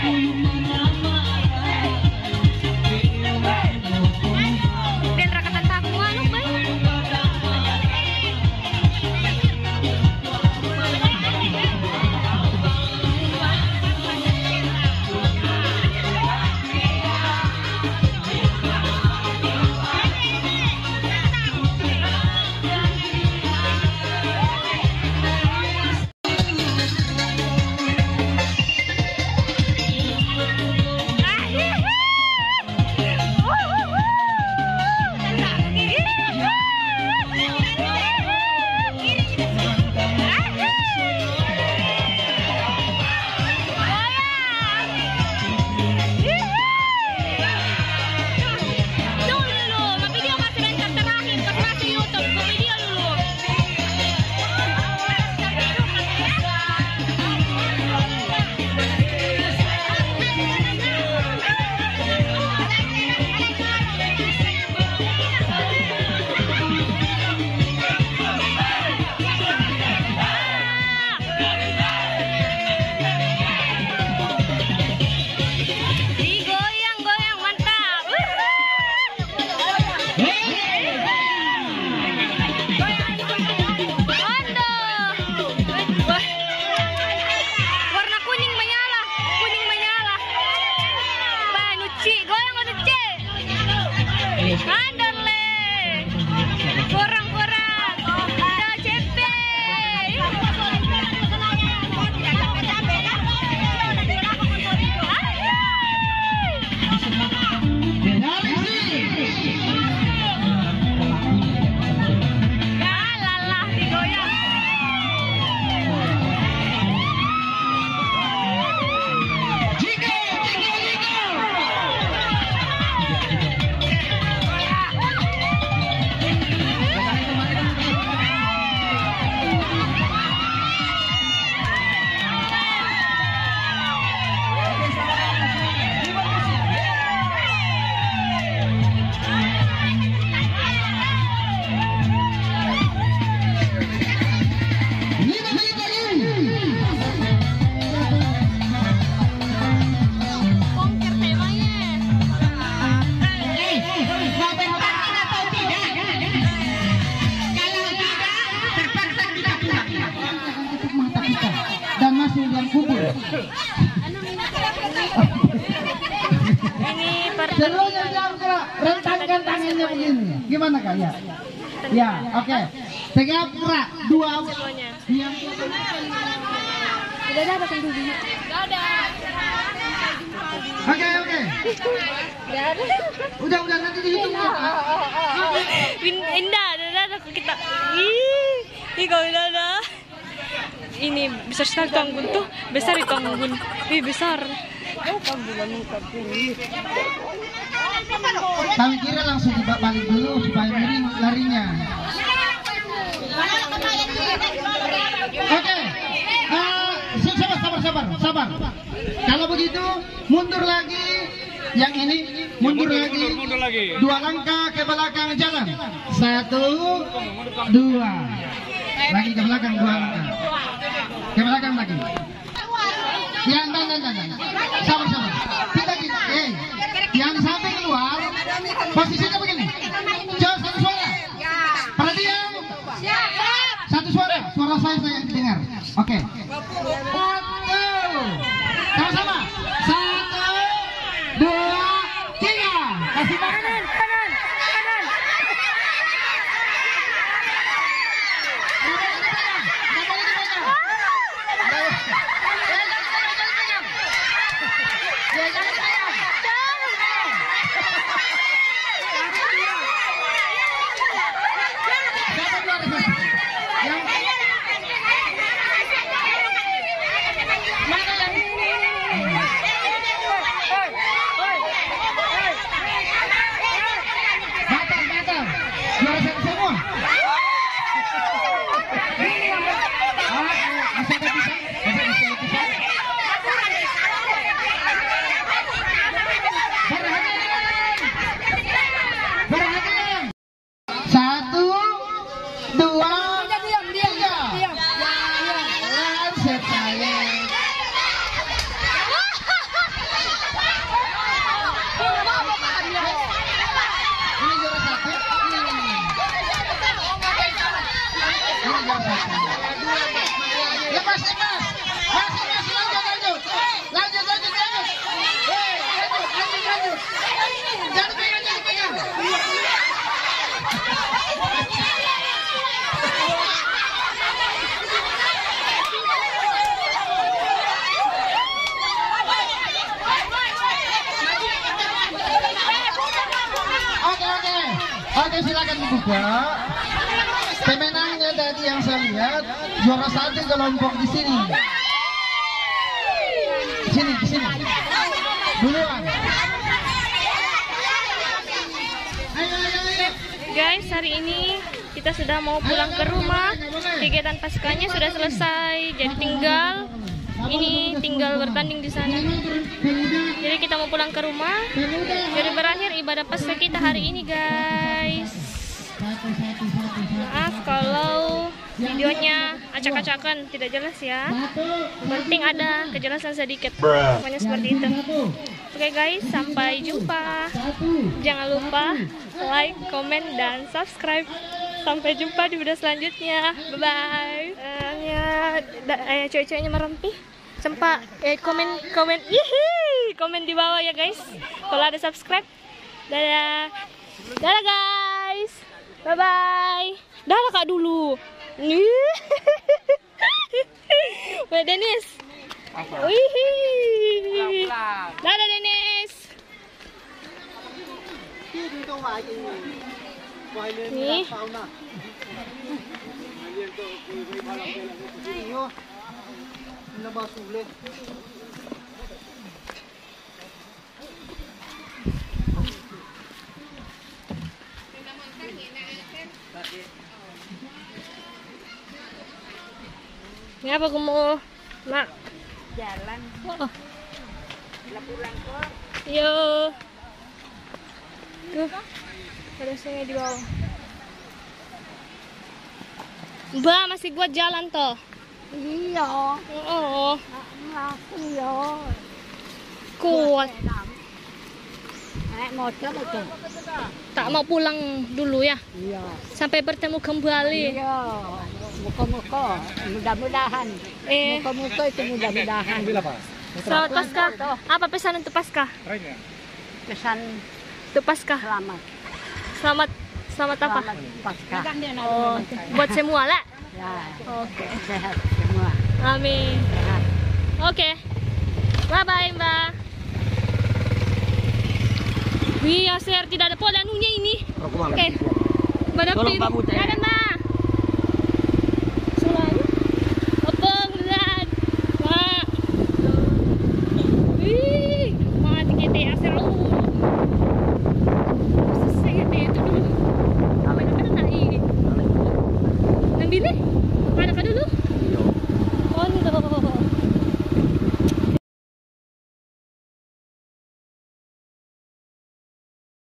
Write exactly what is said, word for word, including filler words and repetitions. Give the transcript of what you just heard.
Dan rakatan taku anu bae. Seluruhnya jangan gerak, rentangkan tangannya begini. Gimana kak? Ya, ya, oke. Okay. Tegap gerak, dua. Yang Tidak ada kan dulu. Tidak ada. Oke oke. Udah udah nanti dihitung. Indah, indah ada kita. Ih, ini kalau udah ada. Ini besar sekali tanggun tuh, besar itu tanggun. Ih besar. Kami kira langsung balik dulu supaya miring larinya. Oke, okay. uh, sabar, sabar, sabar, sabar. Kalau begitu mundur lagi, yang ini mundur, mundur, lagi. Mundur, mundur lagi, dua langkah ke belakang jalan, satu, dua, lagi ke belakang dua langkah, ke belakang lagi. Yang dan dan dan, sabar, sabar. Kita kita, eh, yang sampai keluar, posisinya begini. Jauh satu suara. Perhatian. Satu suara, suara saya saya yang dengar. Oke. Okay. Satu, sama-sama. Satu, dua, tiga. Kasih kanan, kanan, kanan. Ya, jangan silakan dibuka. Pemenangnya tadi yang saya lihat juara satu kelompok di sini. Sini, di sini. Duluan. Ayo, ayo, ayo. Guys, hari ini kita sudah mau pulang ke rumah. Kegiatan Paskahnya sudah selesai. Jadi tinggal ini tinggal bertanding di sana. Jadi kita mau pulang ke rumah. Jadi berakhir ibadah Paskah kita hari ini, guys. Maaf kalau videonya acak-acakan, tidak jelas ya. Penting ada kejelasan sedikit. Pokoknya seperti itu. Oke guys, sampai jumpa. Jangan lupa like, komen, dan subscribe. Sampai jumpa di video selanjutnya. Bye bye. Eh, ya, eh, cewek-ceweknya merempih. Sempat eh, komen komen Yihi, komen di bawah ya guys. Kalau ada subscribe. Dadah. Dadah guys. Bye bye. Dadah kak dulu. Nih. Wah Dennis. Wih. Dadah Dennis. Nih. Ini apa kamu mau, Mak? Jalan. Oh. Pulang kok. Yo. Tuh. Ada sungai di bawah. Mbak, masih kuat jalan toh? Iya. Oh. Aku ya. Kuat. Naik motor itu. Tak mau pulang dulu ya? Iya. Sampai bertemu kembali. Iya. Muka-muka. Mudah-mudahan. Eh, Muka-muka itu mudah-mudahan. selamat Paskah. Apa pesan untuk Paskah? Pesan Untuk Paskah. selamat. Selamat selamat apa? Selamat Paskah. Oh, buat semua lah. Ya. Oke. Sehat semua. Amin. Sehat. Oke. Bye bye, Mbak. Wih, Aser tidak ada podanunya ini. Oke. Mbak David. Dadah, Mbak.